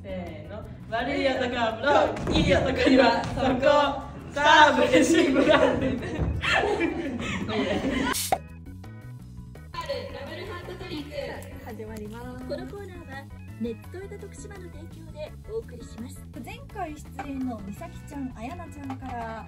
せーの。悪い男はブロー、いい男にはそこ。サーブレシーブがある。 始まります。このコーナーはネットトヨタ徳島の提供でお送りします。前回出演の美咲ちゃん、あやなちゃんから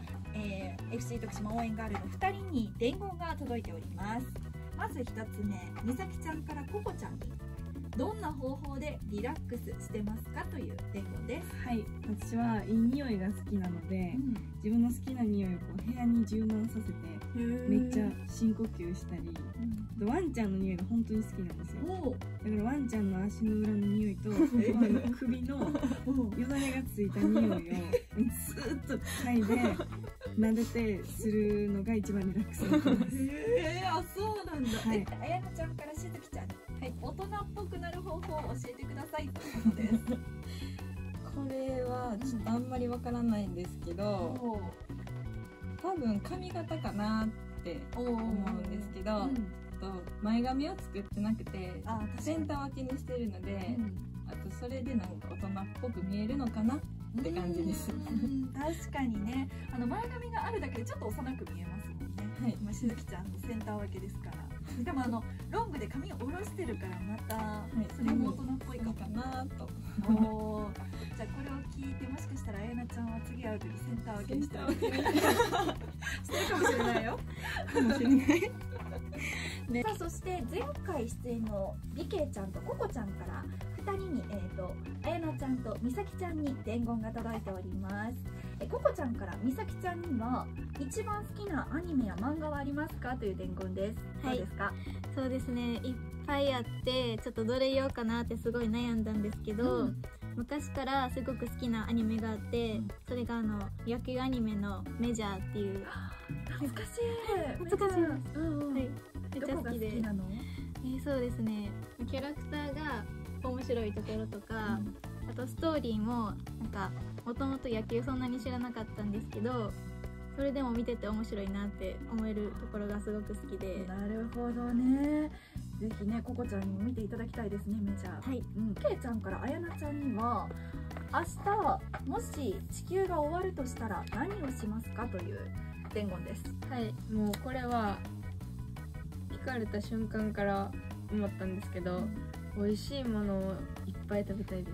、FC 徳島応援ガールの2人に伝言が届いております。まず1つ目、美咲ちゃんからココちゃんにどんな方法でリラックスしてますかという伝言です。 はい、私はいい匂いが好きなので、自分の好きな匂いをこう部屋に充満させてめっちゃ深呼吸したり、ワンちゃんの匂いが本当に好きなんですよ。だからワンちゃんの足の裏の匂いと首のよだれがついた匂いをずーっと嗅いで撫でてするのが一番リラックスになります。 あ、そうなんだ。 はい、 あやなちゃんからしずきちゃんに、はい、大人っぽくなる方法を教えてくださいということです。 これはちょっとあんまりわからないんですけど、多分髪型かなって思うんですけど、前髪を作ってなくてセンター分けにしてるので、あとそれでなんか大人っぽく見えるのかなって感じです。 確かにね、前髪があるだけでちょっと幼く見えますもんね。はい、しずきちゃんのセンター分けですから。でもロングで髪を下ろしてるからまたそれも大人っぽいかなと。じゃあこれを聞いて、もしかしたらあやなちゃんは次会う時センター分けにしてあげてしてるかもしれないよ。かもしれない。さあ、そして前回出演のりけいちゃんとここちゃんから2人に、あやなちゃんとみさきちゃんに伝言が届いております。ここちゃんからみさきちゃんには一番好きなアニメや漫画はありますかという伝言です。 はい、 どうですか？ そうですね、いっぱいあってちょっとどれ言おうかなってすごい悩んだんですけど、昔からすごく好きなアニメがあって、それが野球アニメのメジャーっていう。 懐かしい。 懐かしいです。はい、めっちゃ好きで。そうですね、キャラクターが面白いところとか、あとストーリーもなんかもともと野球そんなに知らなかったんですけど、それでも見てて面白いなって思えるところがすごく好きで。 なるほどね。ぜひね、ここちゃんにも見ていただきたいですね、メジャー。はい。けいちゃんからあやなちゃんには、明日もし地球が終わるとしたら何をしますかという伝言です。 はい、もうこれは聞かれた瞬間から思ったんですけど、美味しいものをいっぱい食べたいです。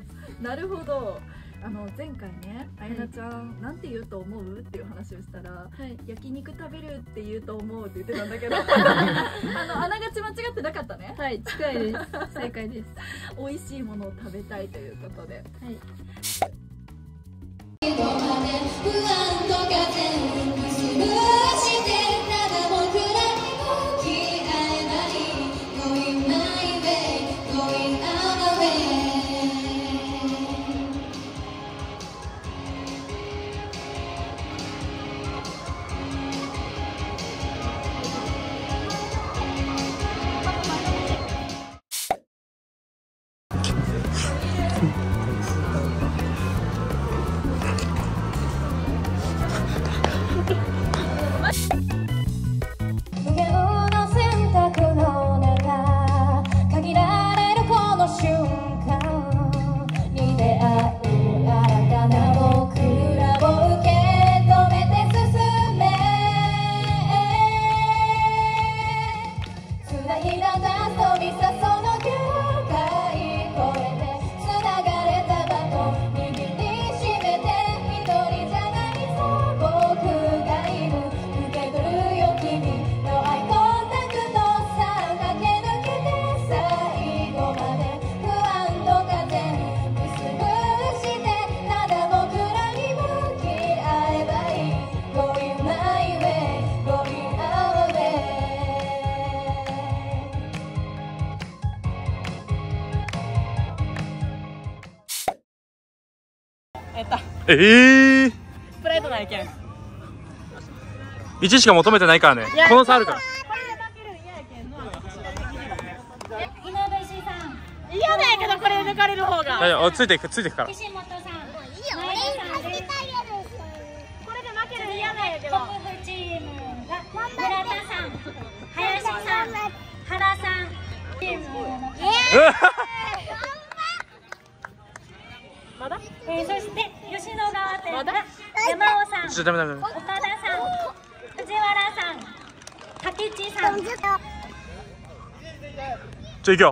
なるほど。前回ね、あやなちゃん、なんて言うと思うっていう話をしたら、焼肉食べるって言うと思うって言ってたんだけど、あながち間違ってなかったね。 はい、近いです。正解です。 美味しいものを食べたいということで。はい。 プライドないけん。 1しか求めてないからね。この差あるから。 嫌だけど、これ抜かれる方が。 大丈夫、ついていくから。 岸本さん、これで負けるの嫌なんやけど。 北部チームが村田さん、林さん、原さんチームのちょダメダメダメ。 岡田さん、藤原さん、竹地さん。 行けよ。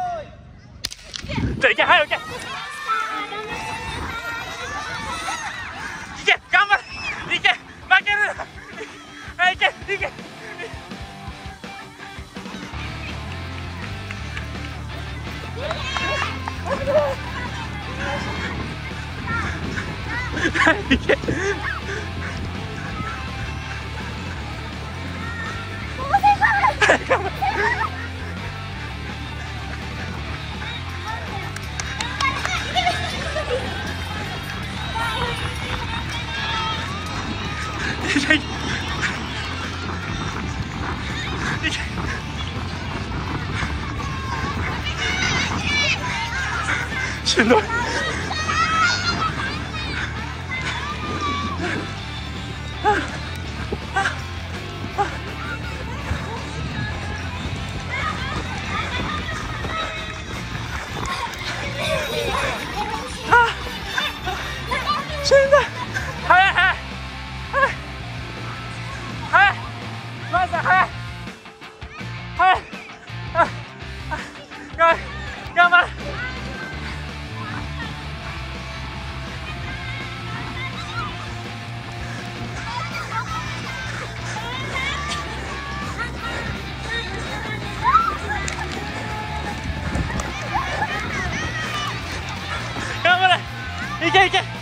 じゃあ行け、はい、行け。行け、頑張れ。行け、負ける。はい、行け、行け。行け。しんどい。しんどい。早い早い早い。まず早い早い。頑張れ。頑張れ。いけいけ。